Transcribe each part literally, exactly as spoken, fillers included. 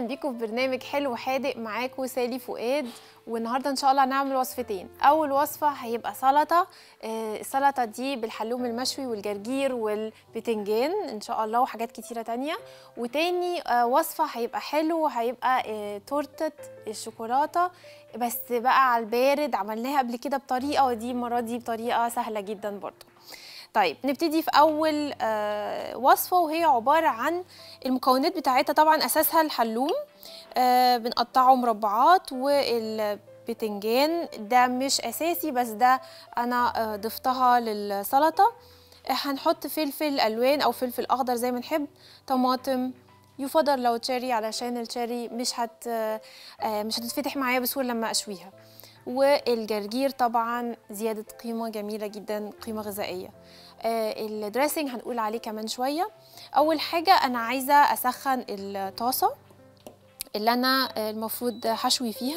بيكم في برنامج حلو حادق. معاكم سالي فؤاد، والنهارده ان شاء الله هنعمل وصفتين. اول وصفه هيبقى سلطه، آه السلطه دي بالحلوم المشوي والجرجير والبتنجان ان شاء الله وحاجات كتيره تانية. وتاني آه وصفه هيبقى حلو، هيبقى آه تورته الشوكولاته بس بقى على البارد. عملناها قبل كده بطريقه، ودي المره دي بطريقه سهله جدا برضو. طيب نبتدي في أول آه وصفة، وهي عبارة عن المكونات بتاعتها. طبعا أساسها الحلوم، آه بنقطعه مربعات، والبتنجان ده مش أساسي بس ده أنا آه ضفتها للسلطة. آه هنحط فلفل ألوان أو فلفل أخضر زي ما نحب، طماطم، يفضل لو تشيري علشان التشيري مش هت آه مش هتتفتح معايا بسهولة لما أشويها. والجرجير طبعا زيادة قيمة جميلة جدا، قيمة غذائية. آه الدريسنج هنقول عليه كمان شوية. أول حاجة أنا عايزة أسخن الطاسة اللي أنا المفروض هشوي فيها،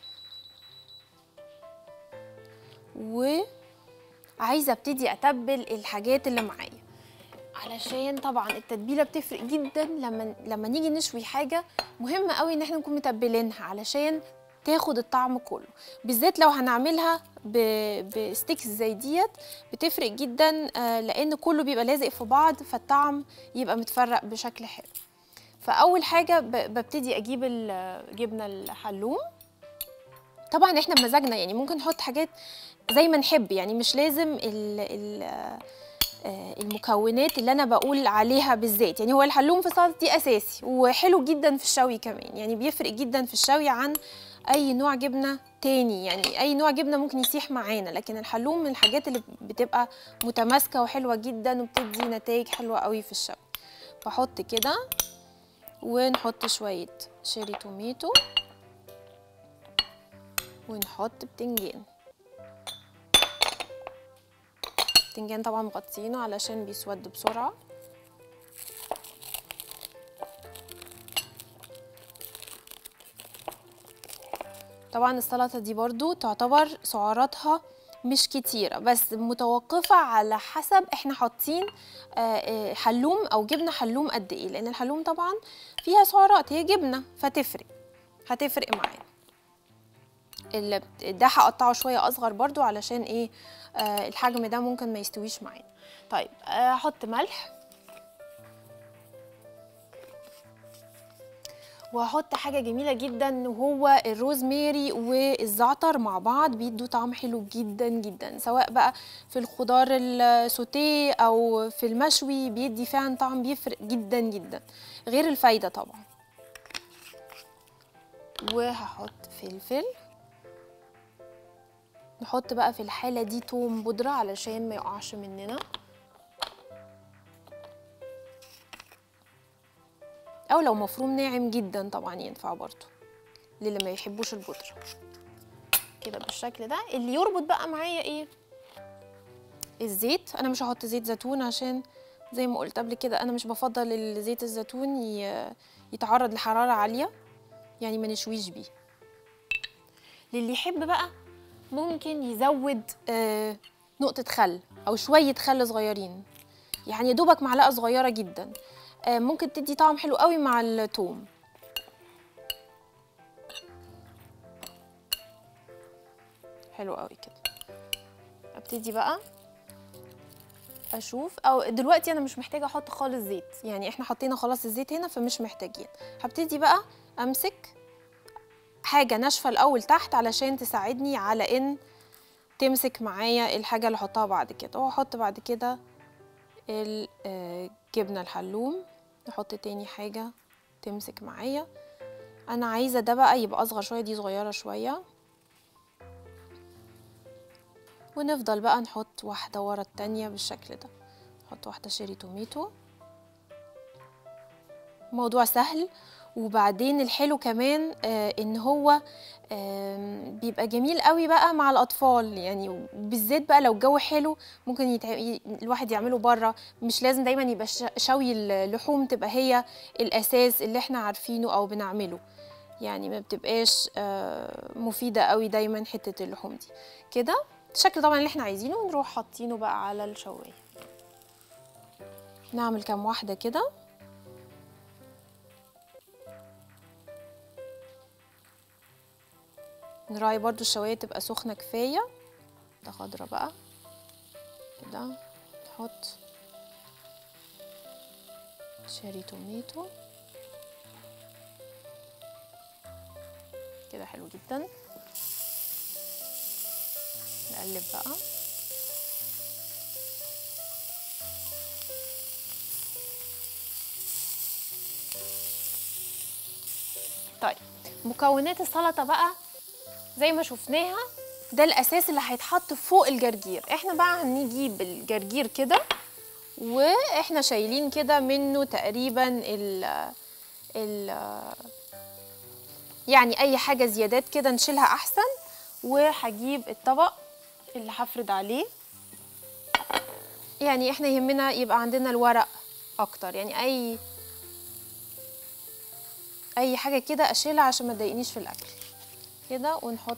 وعايزة أبتدي أتبل الحاجات اللي معايا، علشان طبعا التتبيلة بتفرق جدا لما لما نيجي نشوي حاجة. مهم قوي إن احنا نكون متبلينها علشان تاخد الطعم كله، بالذات لو هنعملها بستيكس زي ديت بتفرق جدا، لان كله بيبقى لازق في بعض فالطعم يبقى متفرق بشكل حلو. فاول حاجه ببتدي اجيب الجبنه الحلوم. طبعا احنا بمزاجنا، يعني ممكن نحط حاجات زي ما نحب، يعني مش لازم ال ال المكونات اللي انا بقول عليها بالذات. يعني هو الحلوم في السلطه دي اساسي وحلو جدا في الشوي كمان، يعني بيفرق جدا في الشوي عن اي نوع جبنه تاني. يعني اي نوع جبنه ممكن يسيح معانا، لكن الحلوم من الحاجات اللي بتبقى متماسكه وحلوه جدا وبتدي نتائج حلوه قوي في الشوي. بحط كده، ونحط شويه شيري توميتو، ونحط بتنجان. بتنجان طبعا مغطينه علشان بيسود بسرعه. طبعا السلطه دي برضو تعتبر سعراتها مش كتيره، بس متوقفه على حسب احنا حاطين حلوم او جبنه حلوم قد ايه، لان الحلوم طبعا فيها سعرات، هي جبنه فتفرق هتفرق معانا. ده هقطعه شويه اصغر برضو علشان ايه آه الحجم ده ممكن ما يستويش معانا. طيب هحط ملح، وهحط حاجه جميله جدا وهو الروزماري والزعتر مع بعض، بيدوا طعم حلو جدا جدا، سواء بقى في الخضار السوتيه او في المشوي، بيدي فعلا طعم بيفرق جدا جدا غير الفايده طبعا. وهحط فلفل، نحط بقى في الحاله دي توم بودره علشان ما يقعش مننا، او لو مفروم ناعم جدا طبعا ينفع برضو للي ما يحبوش البودره. كده بالشكل ده. اللي يربط بقى معايا ايه؟ الزيت. انا مش هحط زيت زيتون عشان زي ما قلت قبل كده انا مش بفضل الزيت الزيتون يتعرض لحراره عاليه، يعني ما نشويش بيه. للي يحب بقى ممكن يزود آه نقطه خل او شويه خل صغيرين، يعني دوبك معلقه صغيره جدا، آه ممكن تدي طعم حلو قوي مع الثوم. حلو قوي كده. ابتدي بقى اشوف، او دلوقتي انا مش محتاجه احط خالص زيت، يعني احنا حطينا خلاص الزيت هنا فمش محتاجين. هبتدي بقى امسك حاجه ناشفه الاول تحت علشان تساعدني على ان تمسك معايا الحاجه اللي احطها بعد كده. واحط بعد كده الجبنه الحلوم، نحط تاني حاجه تمسك معايا. انا عايزه ده بقى يبقى اصغر شويه، دي صغيره شويه، ونفضل بقى نحط واحده ورا التانيه بالشكل ده. نحط واحده شيري توميتو. موضوع سهل، وبعدين الحلو كمان آه ان هو آه بيبقى جميل قوي بقى مع الاطفال، يعني بالذات بقى لو الجو حلو ممكن يتع... الواحد يعمله بره، مش لازم دايما يبقى شوي اللحوم تبقى هي الاساس اللي احنا عارفينه او بنعمله، يعني ما بتبقاش آه مفيده قوي دايما حته اللحوم دي. كده الشكل طبعا اللي احنا عايزينه، ونروح حاطينه بقى على الشوايه. نعمل كام واحده كده. نراعي برضو الشوايه تبقى سخنه كفايه. ده خضره بقى كده. نحط شيري توميتو كده حلو جدا. نقلب بقى. طيب مكونات السلطه بقى زي ما شفناها، ده الاساس اللي هيتحط فوق الجرجير. احنا بقى هنجيب الجرجير كده واحنا شايلين كده منه تقريبا ال ال يعني اي حاجه زيادات كده نشيلها احسن. وهجيب الطبق اللي هفرد عليه. يعني احنا يهمنا يبقى عندنا الورق اكتر، يعني اي اي حاجه كده اشيلها عشان ما تضايقنيش في الاكل كده. ونحط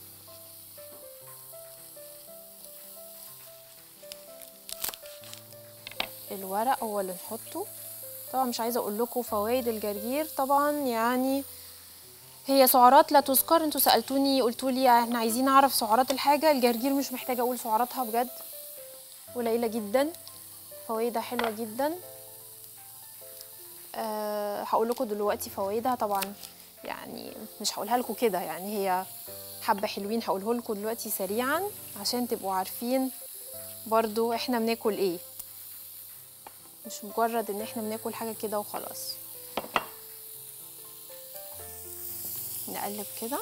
الورق هو اللي نحطه. طبعا مش عايزه اقول لكم فوائد الجرجير، طبعا يعني هي سعرات لا تذكر. انتوا سالتوني قلتوا لي احنا عايزين نعرف سعرات الحاجه. الجرجير مش محتاجه اقول سعراتها، بجد قليله جدا، فوائدها حلوه جدا. أه هقول لكم دلوقتي فوائدها طبعا، يعني مش هقولها لكم كده، يعني هي حبه حلوين هقوله لكم دلوقتي سريعا عشان تبقوا عارفين برضو احنا بناكل ايه، مش مجرد ان احنا بناكل حاجه كده وخلاص. نقلب كده.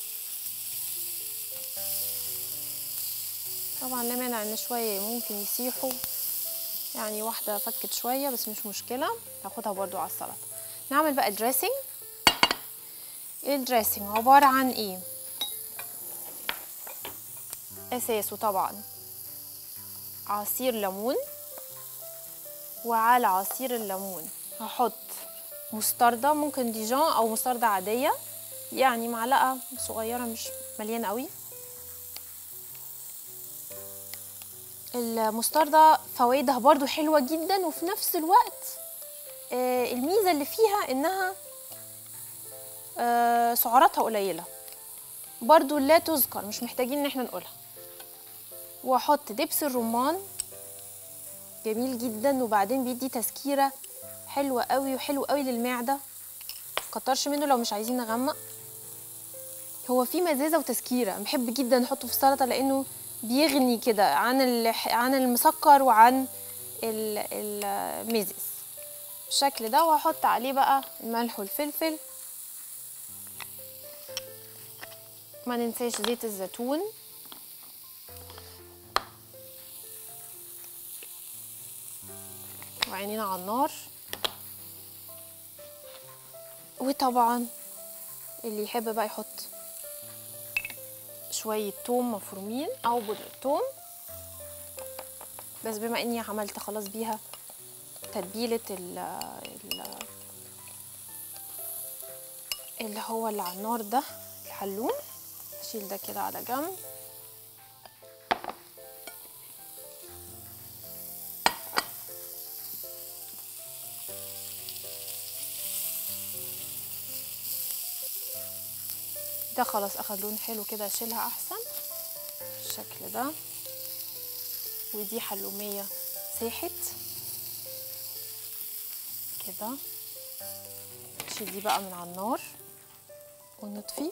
طبعا لا مانع ان شويه ممكن يسيحوا، يعني واحده فكت شويه بس مش مشكله، هاخدها برضو على السلطه. نعمل بقى دريسنج. الدريسنج عباره عن ايه؟ اساسه طبعا عصير ليمون، وعلى عصير الليمون هحط مستردة، ممكن ديجون او مستردة عاديه، يعني معلقه صغيره مش مليانه قوي. المستردة فوائدها برضو حلوه جدا، وفي نفس الوقت آه الميزه اللي فيها انها آه سعراتها قليله برضو لا تذكر، مش محتاجين ان احنا نقولها. واحط دبس الرمان جميل جدا، وبعدين بيدي تسكيره حلوه قوي وحلو قوي للمعده. مكترش منه لو مش عايزين نغمق. هو فيه مزازه وتسكيره، بحب جدا نحطه في السلطه لانه بيغني كده عن عن المسكر وعن المزز بالشكل ده. وهحط عليه بقى الملح والفلفل. ما ننساش زيت الزيتون. وعينينا على النار. وطبعا اللي يحب بقى يحط شويه توم مفرومين او بودره توم، بس بما اني عملت خلاص بيها تتبيله ال ال اللي هو اللي على النار ده الحلوم. اشيل ده كده على جنب. ده خلاص اخد لون حلو كده، اشيلها احسن بالشكل ده. ودي حلوميه ساحت كده. نشيل دي بقى من على النار ونطفي.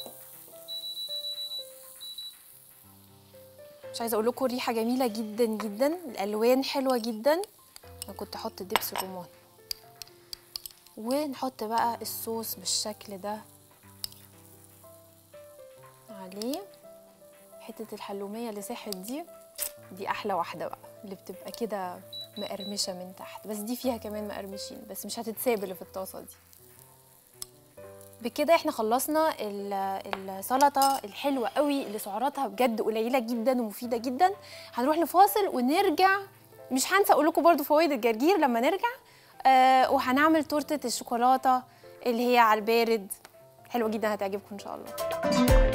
مش عايزه اقول لكم ريحه جميله جدا جدا، الالوان حلوه جدا. انا كنت احط دبس الرمان. ونحط بقى الصوص بالشكل ده عليه. حته الحلوميه اللي ساحت دي دي احلى واحده بقى، اللي بتبقى كده مقرمشه من تحت، بس دي فيها كمان مقرمشين بس مش هتتساب اللي في الطاسه دي. بكده احنا خلصنا السلطه الحلوه قوي اللي سعراتها بجد قليله جدا ومفيده جدا. هنروح لفاصل ونرجع. مش هنسى اقول لكم برده فوائد الجرجير لما نرجع. آه وهنعمل تورته الشوكولاته اللي هي على البارد، حلوه جدا هتعجبكم ان شاء الله.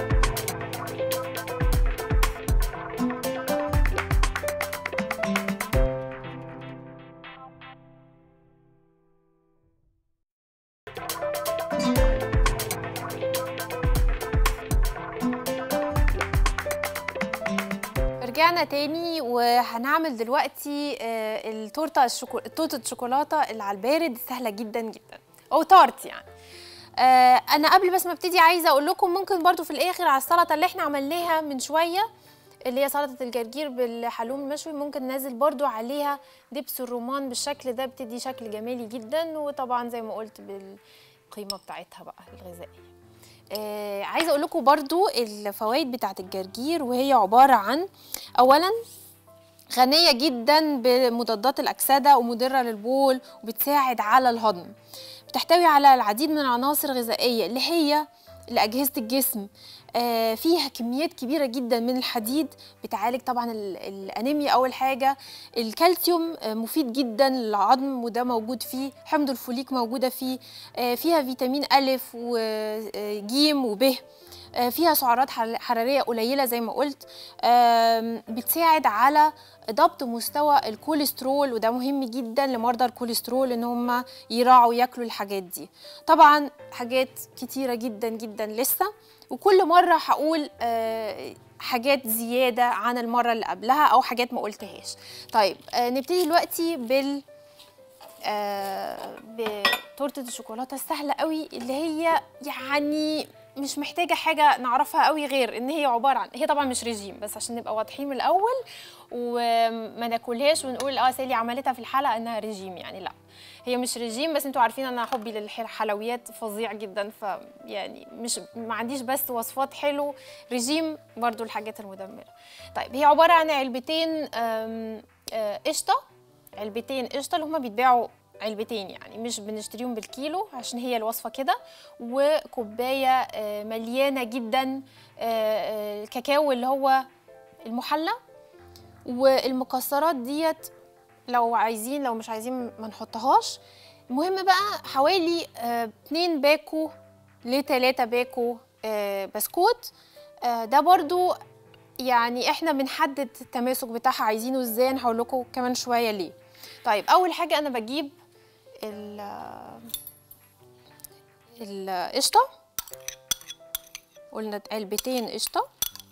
ورجعنا تاني وهنعمل دلوقتي آه، التورته الشوكو... توتة الشوكولاته اللي على البارد، سهله جدا جدا، او تارت يعني. آه، انا قبل بس ما ابتدي عايزه اقول لكم ممكن برضو في الاخر على السلطه اللي احنا عملناها من شويه، اللي هي سلطه الجرجير بالحلوم المشوي، ممكن ننزل برضو عليها دبس الرمان بالشكل ده، بتدي شكل جمالي جدا، وطبعا زي ما قلت بالقيمه بتاعتها بقى الغذائيه. آه عايزه اقول لكم برضو الفوائد بتاعه الجرجير، وهي عباره عن اولا غنيه جدا بمضادات الاكسده ومضره للبول وبتساعد على الهضم، بتحتوي على العديد من العناصر الغذائيه اللي هي لاجهزه الجسم، آه فيها كميات كبيره جدا من الحديد، بتعالج طبعا الانيميا. اول حاجه الكالسيوم آه مفيد جدا للعظم وده موجود فيه، حمض الفوليك موجوده فيه، آه فيها فيتامين أ وجيم وب، آه فيها سعرات حراريه قليله زي ما قلت، آه بتساعد على ضبط مستوى الكوليسترول، وده مهم جدا لمرضى الكوليسترول ان هم يراعوا ياكلوا الحاجات دي. طبعا حاجات كتيره جدا جدا لسه، وكل مره هقول آه حاجات زياده عن المره اللي قبلها او حاجات ما قلتهاش. طيب آه نبتدي دلوقتي بال آه بتورته الشوكولاته السهله قوي، اللي هي يعني مش محتاجه حاجه نعرفها قوي غير ان هي عباره عن، هي طبعا مش ريجيم بس عشان نبقى واضحين من الاول وما ناكلهاش ونقول اه سالي عملتها في الحلقه انها ريجيم، يعني لا هي مش ريجيم، بس انتوا عارفين انا حبي للحلويات فظيع جدا، فيعني مش ما عنديش بس وصفات حلو ريجيم، برضو الحاجات المدمره. طيب هي عباره عن علبتين قشطه، علبتين قشطه اللي هما بيتباعوا علبتين يعني مش بنشتريهم بالكيلو عشان هي الوصفه كده، وكوبايه مليانه جدا الكاكاو اللي هو المحلى، والمكسرات ديت لو عايزين، لو مش عايزين ما نحطهاش. المهم بقى حوالي اتنين باكو لتلاتة باكو بسكوت، ده برضو يعني احنا بنحدد التماسك بتاعها عايزينه ازاي، انا هقول لكم كمان شويه ليه. طيب اول حاجه انا بجيب القشطه، قلنا علبتين قشطه.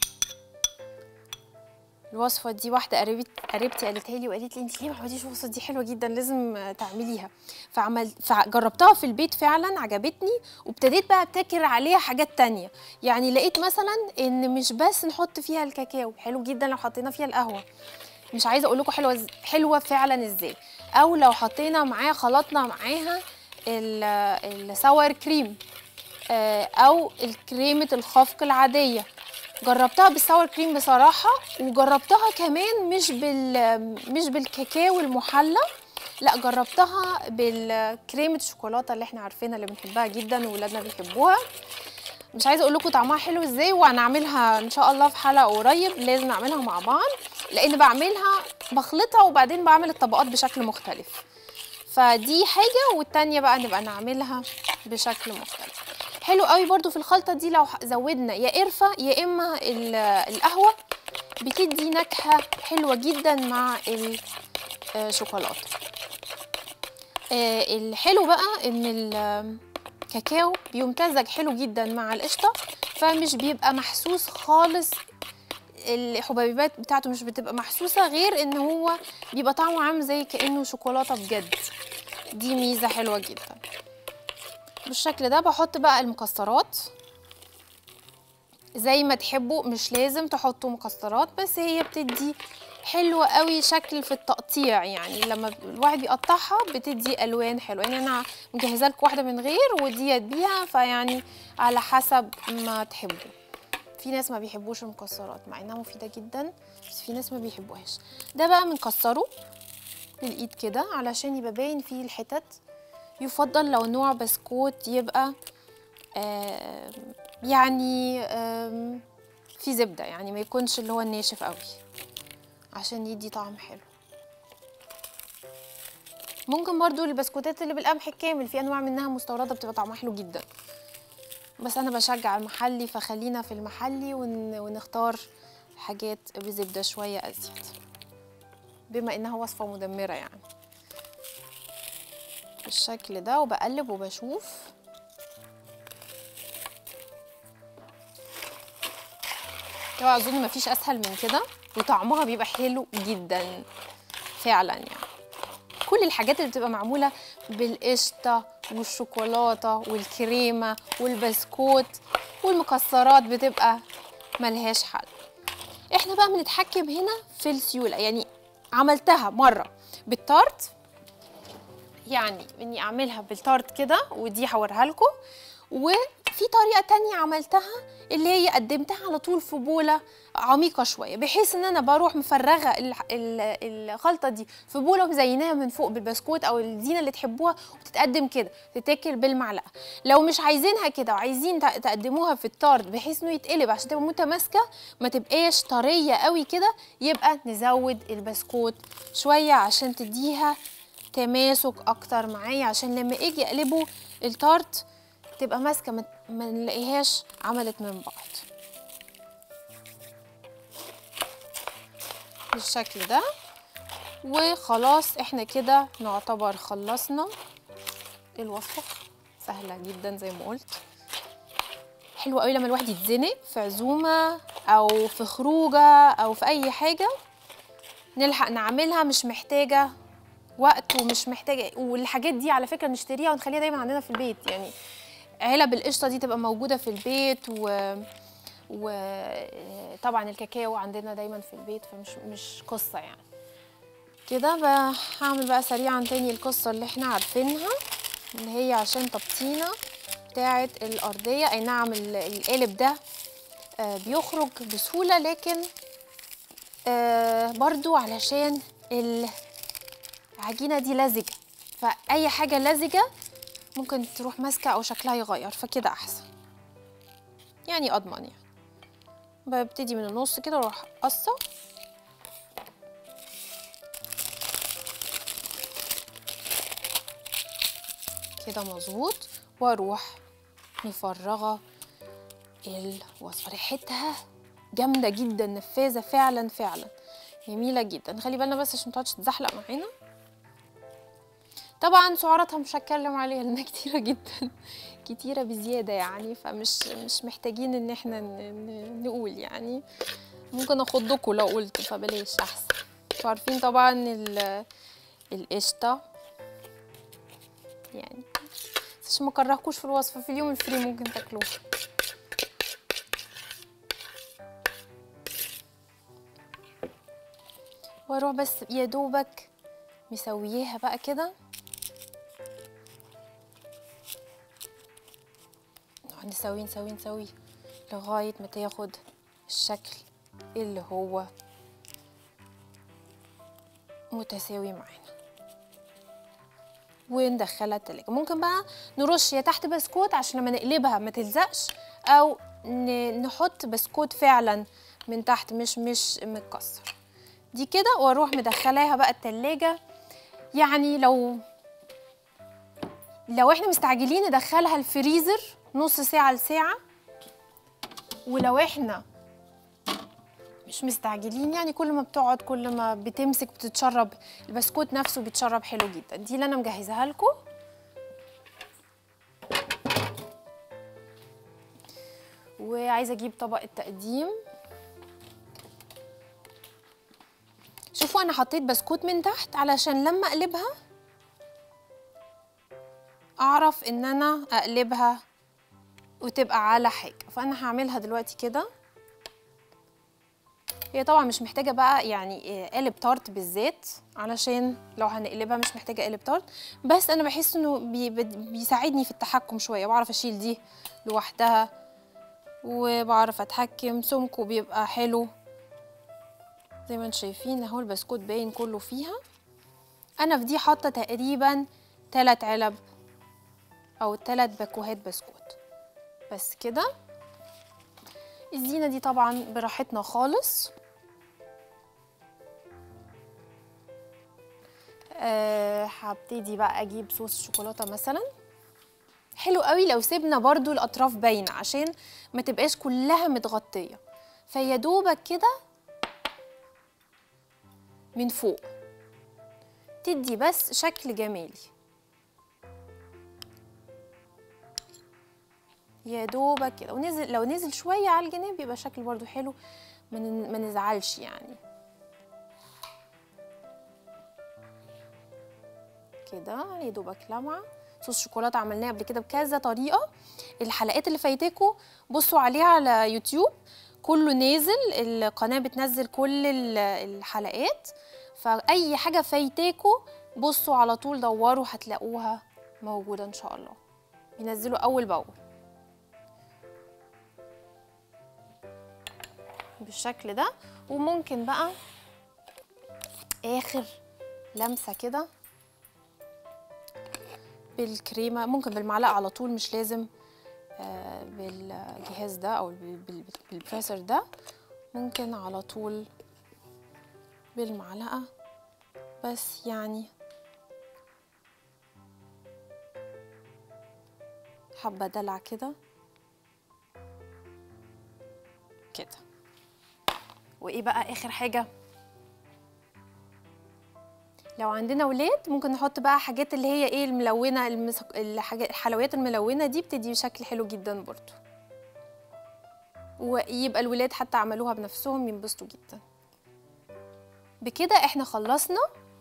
الوصفه دي واحده قريبتي قريبتي قالتها لي وقالت لي انت ليه ما عملتيش الوصفه دي، حلوه جدا لازم تعمليها، فعملت فجربتها في البيت فعلا عجبتني، وابتديت بقى ابتكر عليها حاجات تانية. يعني لقيت مثلا ان مش بس نحط فيها الكاكاو، حلو جدا لو حطينا فيها القهوه، مش عايزه اقول لكم حلوه حلوه فعلا ازاي، او لو حطينا معاها خلطنا معاها الساور كريم او الكريمه الخفق العاديه. جربتها بالساور كريم بصراحه، وجربتها كمان مش بال مش بالكاكاو المحلى، لا جربتها بالكريمه الشوكولاته اللي احنا عارفينها اللي بنحبها جدا وولادنا بيحبوها. مش عايزه اقول لكم طعمها حلو ازاي، وهنعملها ان شاء الله في حلقه قريب، لازم نعملها مع بعض لان بعملها بخلطها وبعدين بعمل الطبقات بشكل مختلف، فدي حاجه والتانيه بقى نبقى نعملها بشكل مختلف. حلو قوي برضو في الخلطه دي لو زودنا يا قرفه يا اما القهوه، بتدي نكهه حلوه جدا مع الشوكولاته. الحلو بقى ان الكاكاو بيمتزج حلو جدا مع القشطه، فمش بيبقى محسوس خالص، الحبيبات بتاعته مش بتبقى محسوسه، غير ان هو بيبقى طعمه عامل زي كانه شوكولاته بجد، دي ميزه حلوه جدا. بالشكل ده بحط بقى المكسرات زي ما تحبوا، مش لازم تحطوا مكسرات، بس هي بتدي حلوه قوي شكل في التقطيع، يعني لما الواحد بيقطعها بتدي الوان حلوه. يعني انا مجهزه لكم واحده من غير وديت بيها، فيعني على حسب ما تحبوا. في ناس ما بيحبوش المكسرات مع انها مفيده جدا، بس في ناس ما بيحبوهاش. ده بقى بنكسره بالايد كده علشان يبقى باين فيه الحتت. يفضل لو نوع بسكوت يبقى آه يعني آه في زبده، يعني ما يكونش اللي هو الناشف قوي عشان يدي طعم حلو. ممكن برضو البسكوتات اللي بالقمح الكامل، في انواع منها مستورده بتبقى طعمها حلو جدا، بس انا بشجع المحلي، فخلينا في المحلي ون... ونختار حاجات بزبده شويه ازيد بما انها وصفه مدمره يعني. بالشكل ده وبقلب وبشوف. طبعا اظن مفيش اسهل من كده. وطعمها بيبقى حلو جدا فعلا. يعني كل الحاجات اللي بتبقى معموله بالقشطه والشوكولاته والكريمه والبسكوت والمكسرات بتبقى ملهاش حل. احنا بقى بنتحكم هنا في السيوله. يعني عملتها مره بالتارت، يعني اني اعملها بالتارت كده، ودي هوريها لكم. وفي طريقه تانية عملتها اللي هي قدمتها على طول في بوله عميقه شويه، بحيث ان انا بروح مفرغه الخلطه دي في بوله ومزيناها من فوق بالبسكوت او الزينه اللي تحبوها، وتتقدم كده تتاكل بالمعلقه. لو مش عايزينها كده وعايزين تقدموها في التارت بحيث انه يتقلب عشان تبقى متماسكه ما تبقاش طريه قوي كده، يبقى نزود البسكوت شويه عشان تديها تماسك اكتر معايا، عشان لما اجي اقلبه التارت تبقى ماسكه ما نلاقيهاش عملت من بعض بالشكل ده. وخلاص احنا كده نعتبر خلصنا الوصفه. سهله جدا زي ما قلت، حلوه قوي لما الواحد يتزنق في عزومه او في خروجه او في اي حاجه نلحق نعملها، مش محتاجه وقت ومش محتاجه. والحاجات دي على فكره نشتريها ونخليها دايما عندنا في البيت. يعني علب القشطه دي تبقى موجوده في البيت، و وطبعا الكاكاو عندنا دايما في البيت، فمش مش قصه يعني كده. هعمل بقى سريعا تاني القصه اللي احنا عارفينها، اللي هي عشان تبطينه بتاعه الارضيه. اي نعم القالب ده بيخرج بسهوله، لكن برضو علشان العجينه دي لزجه، فاي حاجه لزجه ممكن تروح ماسكه او شكلها يغير، فكده احسن يعني اضمن. يعني ببتدي من النص كده واروح قصه كده مظبوط، واروح مفرغه الوصفه. ريحتها جامده جدا، نفاذه فعلا فعلا جميله جدا. خلي بالنا بس عشان متقعدش تتزحلق معانا. طبعا سعراتها مش هتكلم عليها لانها كتيره جدا، كتيره بزياده يعني، فمش مش محتاجين ان احنا نقول. يعني ممكن اخضكم لو قلت، فبلاش احسن. انتوا عارفين طبعا القشطه يعني، بس عشان ما اكرهكوش في الوصفه، في اليوم الفري ممكن تاكلوها. واروح بس يا دوبك مسوياها بقى كده، نسوي نسوي نسوي لغايه ما تاخد الشكل اللي هو متساوي معانا، وندخلها التلاجة. ممكن بقى نرش يا تحت بسكوت عشان لما نقلبها ما تلزقش، او نحط بسكوت فعلا من تحت مش مش متكسر. دي كده، واروح مدخلاها بقى التلاجة. يعني لو لو احنا مستعجلين ندخلها الفريزر نص ساعة لساعة، ولو احنا مش مستعجلين يعني كل ما بتقعد كل ما بتمسك بتتشرب، البسكوت نفسه بيتشرب حلو جدا. دي اللي انا مجهزاها لكم. وعايزه اجيب طبق التقديم. شوفوا انا حطيت بسكوت من تحت علشان لما اقلبها اعرف ان انا اقلبها وتبقى على حاجه. فانا هعملها دلوقتي كده. هي طبعا مش محتاجه بقى يعني قالب تارت بالذات، علشان لو هنقلبها مش محتاجه قالب تارت، بس انا بحس انه بي بيساعدني في التحكم شويه. بعرف اشيل دي لوحدها، وبعرف اتحكم. سمكه بيبقى حلو زي ما انتم شايفين اهو، البسكوت باين كله فيها. انا في دي حاطه تقريبا ثلاث علب او ثلاث باكوهات بسكوت بس كده. الزينه دي طبعا براحتنا خالص. أه هبتدي بقى اجيب صوص شوكولاته مثلا. حلو قوي لو سيبنا برضو الاطراف باينه عشان ما تبقاش كلها متغطيه، فيا دوبك كده من فوق تدي بس شكل جمالي. يا دوبك كده، ونزل لو نزل شويه على الجناب يبقى شكل برضو حلو ما نزعلش يعني. كده يا دوبك لمعه. صوص شوكولاته عملناه قبل كده بكذا طريقه، الحلقات اللي فايتاكوا بصوا عليها على يوتيوب كله نازل، القناه بتنزل كل الحلقات، فاي حاجه فايتاكوا بصوا على طول دوروا هتلاقوها موجوده ان شاء الله. بينزلوا اول باول بالشكل ده. وممكن بقى اخر لمسه كده بالكريمه، ممكن بالمعلقه على طول مش لازم آه بالجهاز ده او بالبريسر ده، ممكن على طول بالمعلقه بس يعني حبه دلع كده كده. وايه بقى اخر حاجه، لو عندنا ولاد ممكن نحط بقى حاجات اللي هي ايه الملونه، المسك... الحاجات الحلويات الملونه دي بتدي شكل حلو جدا برضو، ويبقى الولاد حتى عملوها بنفسهم ينبسطوا جدا. بكده احنا خلصنا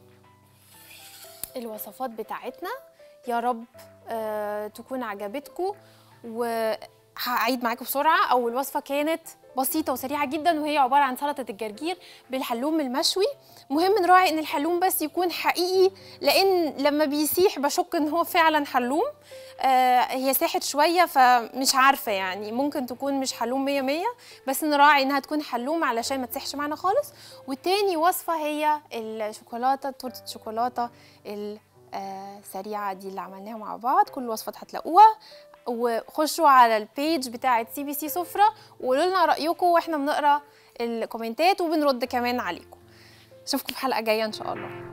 الوصفات بتاعتنا، يا رب آه تكون عجبتكم. وهعيد معاكم بسرعه، اول وصفه كانت بسيطه وسريعه جدا وهي عباره عن سلطه الجرجير بالحلوم المشوي. مهم نراعي ان الحلوم بس يكون حقيقي، لان لما بيسيح بشك ان هو فعلا حلوم. آه هي ساحت شويه فمش عارفه يعني ممكن تكون مش حلوم مية مية، بس نراعي انها تكون حلوم علشان ما تسيحش معانا خالص. والتاني وصفه هي الشوكولاته، تورته الشوكولاته السريعه دي اللي عملناها مع بعض. كل الوصفات هتلاقوها، وخشوا على البيج بتاعه سي بي سي سفرة وقولوا لنا رايكم واحنا بنقرا الكومنتات وبنرد كمان عليكم. اشوفكم في حلقه جايه ان شاء الله.